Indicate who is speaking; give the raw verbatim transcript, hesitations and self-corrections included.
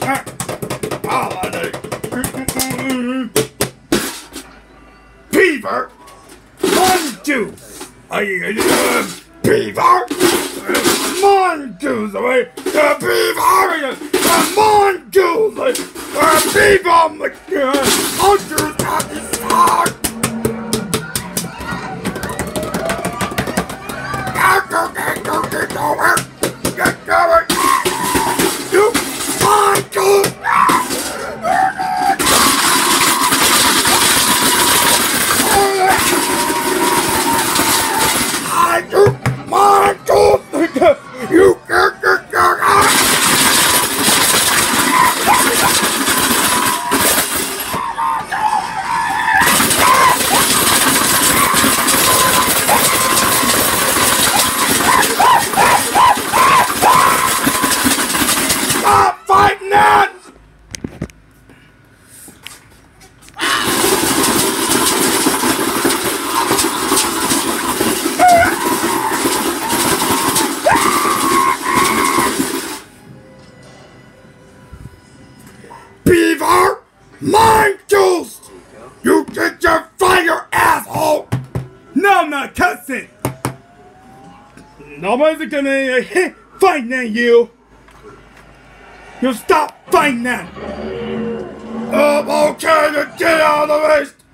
Speaker 1: holiday. Beaver. Mongoose. Beaver. Mongoose. The beaver. The mongoose. The beaver. Mongoose at the start. Get over. Get over. You mongoose. You can't get out! Stop fighting that! Beaver! Mongoose! You get your fire, asshole!
Speaker 2: No, I'm not cussing! Nobody's gonna hit fighting at you! You stop fighting that!
Speaker 1: I'm okay to get out of the way!